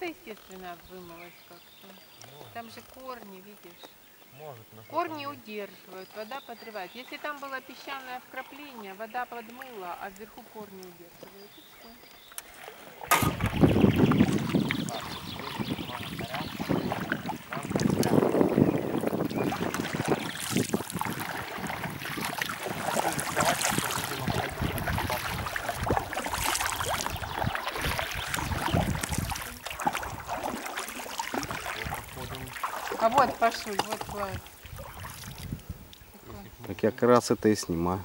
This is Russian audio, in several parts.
это естественно вымылось как-то. Там же корни, видишь. Может, Корни удерживают, вода подрывает. Если там было песчаное вкрапление, вода подмыла, а вверху корни удерживают. И все. А вот Пашуль, вот класс. Так я как раз это и снимаю.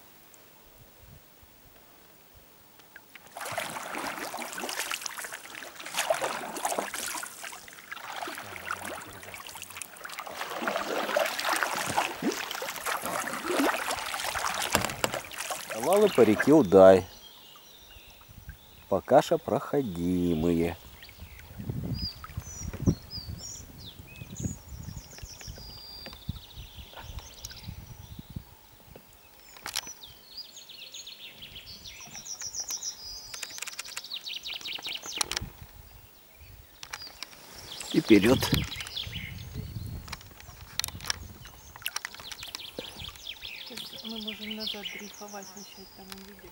Валы по реке Удай. Пока что проходимые. И вперед. Мы можем назад дрейфовать, начать там, увидишь.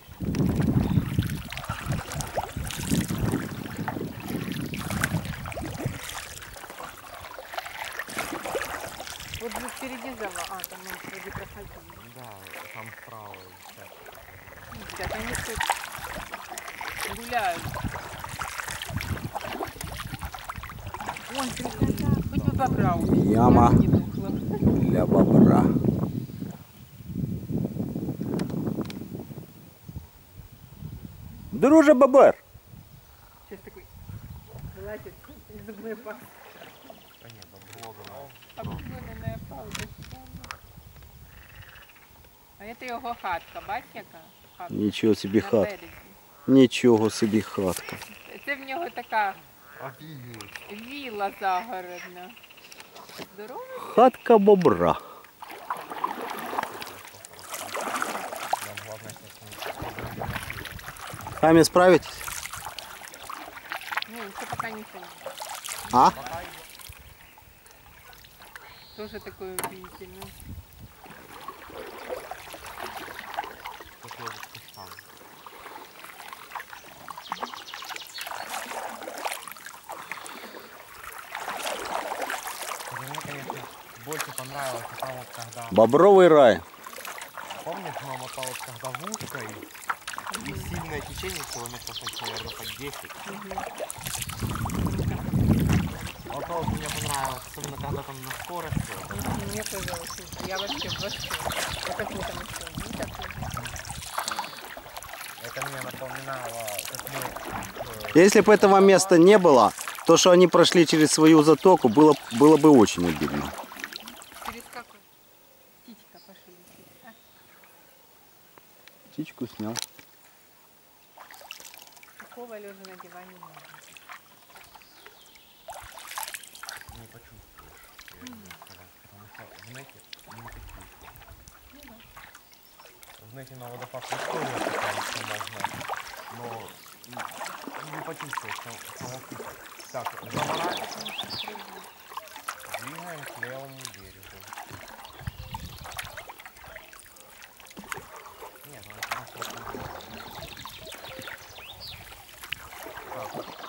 Вот мы впереди зала, там мы вроде проходили. Да, там справа. Видят, они тут гуляют. Вон, красота. Хоть бы бобра увидели. Яма Не дохла. для бобра. Друже бобер! Сейчас такой вылазит из зубной пасты. Да нет, бабло. Обгоненная палка. А это його хатка, бачиш яка? Хатка. Нічого собі На хатка. березі. Нічого собі хатка. Це в нього така Офигеть. вілла загородна. Здорова? Хатка бобра. Нам главное сейчас Сами справитесь? Ну, еще пока не понял. А? Тоже такой удивительный. Мне, конечно, больше понравилось, а там вот когда... Бобровый рай. Помнишь, мама, та вот когда в узкой и сильное течение километров, наверное, под 10. Вот то вот мне понравилось, особенно когда там на скорости. Мне тоже очень. Я вообще в восторге. А как мы там еще? Ну, так вот. Это мне напоминало, как мы... Если бы этого места не было, то, что они прошли через свою затоку, было бы очень обидно. Через какой? Птичка пошли. Птичку снял. Такого лежа на диване можно. Не почувствуешь, я не сказать, потому что в нете не такие. В нете на водопад история такая, что можно, но не почувствуешь самого вкуса. Так, заворачиваем, двигаем к левому берегу. Нет, ну это просто не так.